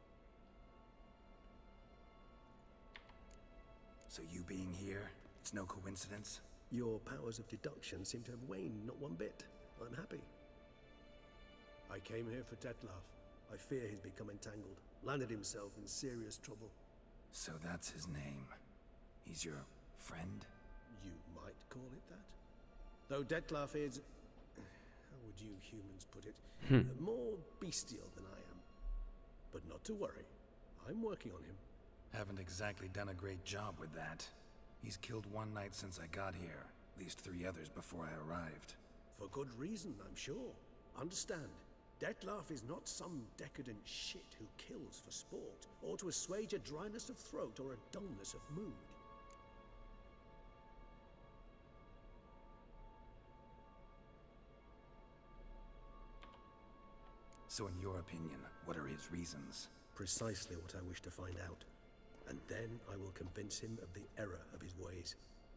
So you being here, it's no coincidence? Your powers of deduction seem to have waned not one bit. I'm happy. I came here for Dettlaff. I fear he's become entangled, landed himself in serious trouble. So that's his name. He's your friend? You might call it that. Though Dettlaff is... how would you humans put it? More bestial than I am. But not to worry. I'm working on him. Haven't exactly done a great job with that. He's killed one knight since I got here. At least three others before I arrived. For good reason, I'm sure. Understand, Dettlaff is not some decadent shit who kills for sport, or to assuage a dryness of throat or a dullness of mood. So in your opinion, what are his reasons? Precisely what I wish to find out. And then I will convince him of the error of his ways.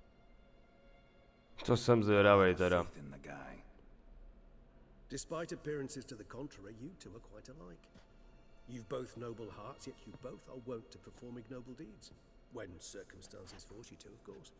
To jsem zvědavej teda. Faith in the guy. Despite appearances to the contrary, you two are quite alike. You've both noble hearts, yet you both are wont to perform ignoble deeds. When circumstances force you to, of course.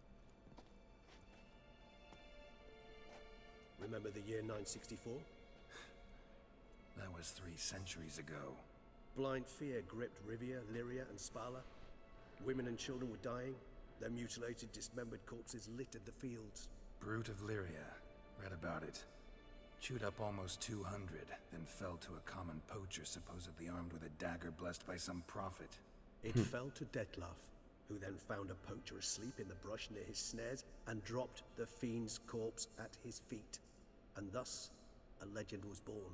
Remember the year nine sixty-four? That was three centuries ago. Blind fear gripped Rivia, Lyria, and Spala. Women and children were dying. Their mutilated, dismembered corpses littered the fields. Brute of Lyria. Read about it. Chewed up almost two hundred, then fell to a common poacher supposedly armed with a dagger blessed by some prophet. It fell to Dettlaff, who then found a poacher asleep in the brush near his snares and dropped the fiend's corpse at his feet. And thus, a legend was born.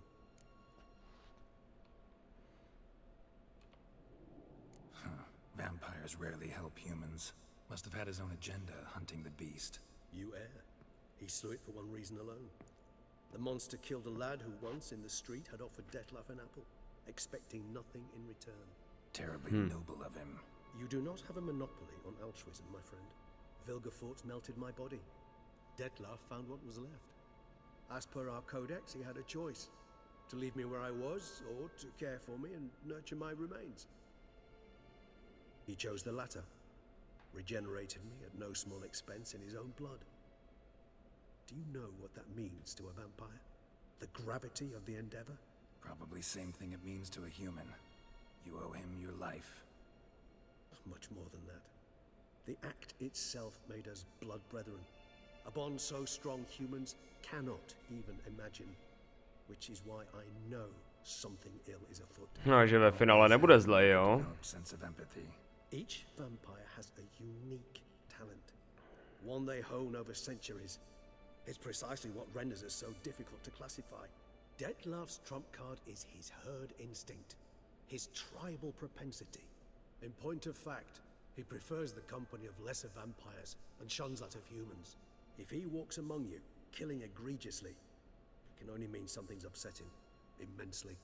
Huh. Vampires rarely help humans. Must have had his own agenda, hunting the beast. You err. He slew it for one reason alone. The monster killed a lad who once, in the street, had offered Dettlaff an apple, expecting nothing in return. Terribly Hmm. noble of him. You do not have a monopoly on altruism, my friend. Vilgefortz melted my body. Dettlaff found what was left. As per our codex, he had a choice. To leave me where I was, or to care for me and nurture my remains. He chose the latter. Regenerated me at no small expense in his own blood. Do you know what that means to a vampire? The gravity of the endeavor? Probably same thing it means to a human. You owe him your life. Much more than that. The act itself made us blood brethren. A bond so strong humans cannot even imagine. Which is why I know something ill is afoot. No, že ve finále nebude zlej, jo? Sense of empathy. Each vampire has a unique talent. One they hone over centuries. It's precisely what renders us so difficult to classify. Dettlaff's trump card is his herd instinct. His tribal propensity. In point of fact, he prefers the company of lesser vampires and shuns that of humans. If he walks among you, killing egregiously, it can only mean something's upset him immensely.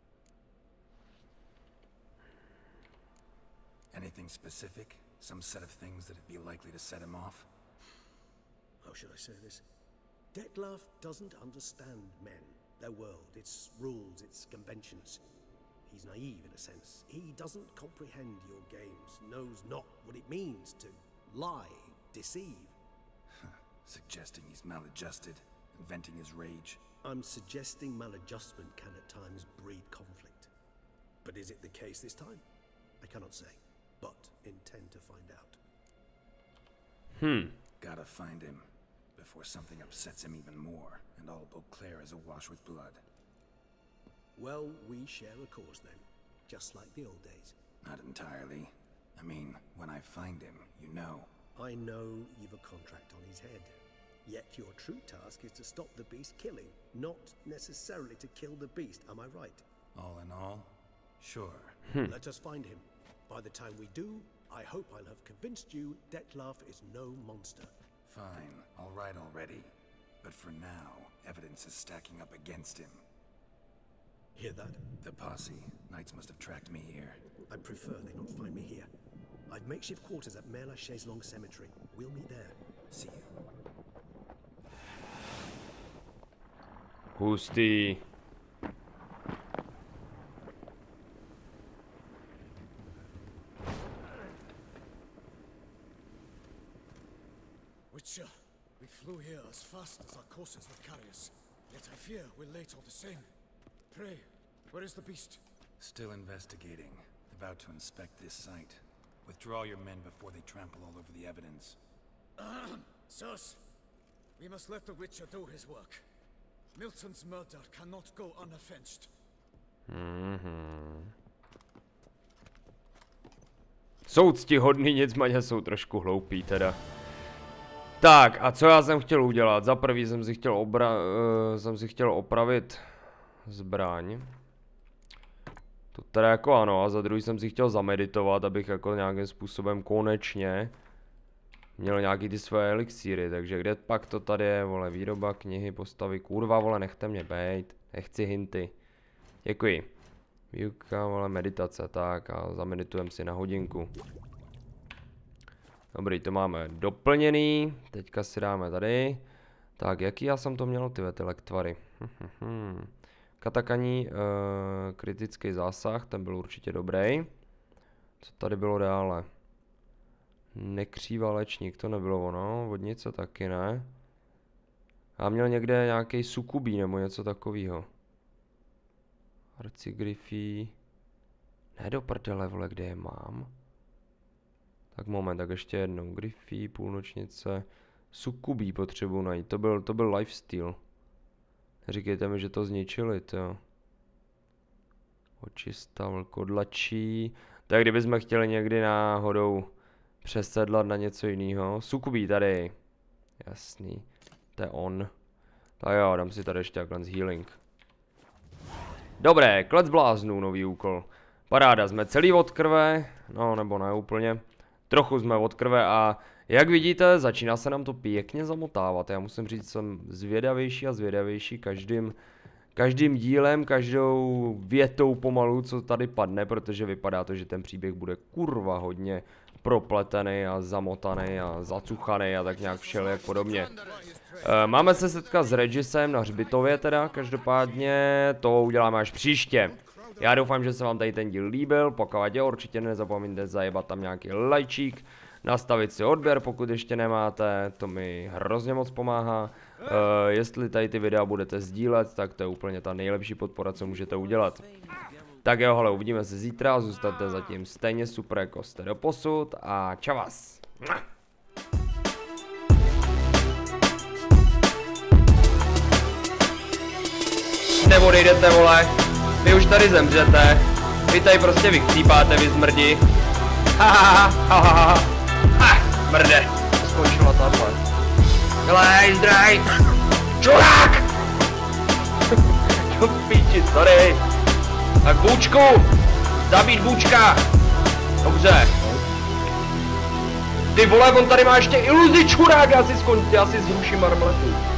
Anything specific? Some set of things that'd be likely to set him off? How should I say this? Dettlaff doesn't understand men, their world, its rules, its conventions. He's naive in a sense. He doesn't comprehend your games, knows not what it means to lie, deceive. Suggesting he's maladjusted, inventing his rage. I'm suggesting maladjustment can at times breed conflict. But is it the case this time? I cannot say, but intend to find out. Hmm. Gotta find him, before something upsets him even more, and all Beauclair is awash with blood. Well, we share a cause then, just like the old days. Not entirely. I mean, when I find him, you know. I know you've a contract on his head. Yet your true task is to stop the beast killing, not necessarily to kill the beast, am I right? All in all, sure. Let us find him. By the time we do, I hope I'll have convinced you Dettlaff is no monster. Fine, all right already. But for now, evidence is stacking up against him. Hear that? The posse. Knights must have tracked me here. I prefer they not find me here. I've makeshift quarters at Mère Lachaise Long Cemetery. We'll meet there. See you. Hustý. Witcher, we flew here as fast as our courses would carry us. Yet I fear we're late all the same. Pray, where is the beast? Still investigating. About to inspect this site. Withdraw your men before they trample all over the evidence. Ahem. Sirs, we must let the Witcher do his work. Milton's murder cannot go unavenged. Mhm. Jsou ctihodný, nicméně jsou trošku hloupí teda. Tak, a co já jsem chtěl udělat? Za prvý jsem si chtěl, obra uh, jsem si chtěl opravit zbraň. To teda jako ano, a za druhý jsem si chtěl zameditovat, abych jako nějakým způsobem konečně měl nějaký ty své elixíry, takže kde pak to tady je, vole, výroba, knihy, postavy, kurva, vole, nechte mě bejt, nechci hinty. Děkuji. Výuka, vole, meditace, tak a zameditujeme si na hodinku. Dobrý, to máme doplněný, teďka si dáme tady. Tak, jaký já jsem to měl, ty ty lektvary? Katakaní, uh, kritický zásah, ten byl určitě dobrý. Co tady bylo dále? Nekříválečník, to nebylo ono, vodnice taky ne. A měl někde nějaký sukubí nebo něco takového. Arcigryfí. Ne do prdele, vole, kde je mám? Tak moment, tak ještě jednou. Gryfí, půlnočnice. Sukubí potřebuji najít, to byl, to byl lifestyle. Říkejte mi, že to zničili, to. Očista, vlkodlačí. Tak kdybychom chtěli někdy náhodou přesedlat na něco jiného. Sukubí tady. Jasný. To je on. Tak jo, dám si tady ještě takhle healing. Dobré, klec bláznů, nový úkol. Paráda, jsme celý od krve. No, nebo ne úplně. Trochu jsme od krve a jak vidíte, začíná se nám to pěkně zamotávat. Já musím říct, jsem zvědavější a zvědavější každým, každým dílem, každou větou pomalu, co tady padne, protože vypadá to, že ten příběh bude kurva hodně propletený a zamotaný a zacuchaný a tak nějak všelijak podobně. E, máme se setkat s Regisem na hřbitově teda, každopádně to uděláme až příště. Já doufám, že se vám tady ten díl líbil, pokud je, určitě nezapomeňte zajebat tam nějaký lajčík, nastavit si odběr, pokud ještě nemáte, to mi hrozně moc pomáhá. E, jestli tady ty videa budete sdílet, tak to je úplně ta nejlepší podpora, co můžete udělat. Tak jo, hele, uvidíme se zítra, zůstaňte zatím stejně super, jako jste doposud a čavas. Neodejdete, vole. Vy už tady zemřete. Vy tady prostě vychcípáte, vy zmrdi. Hahaha. Ha, mrde. Skončila tahle. Hele, zdraj. Čurák! Do píči, sorry. Tak bůčku. Zabít bůčka. Dobře. Ty vole, on tady má ještě iluzi, čurák. Já si skončím, já si zruším marmletu.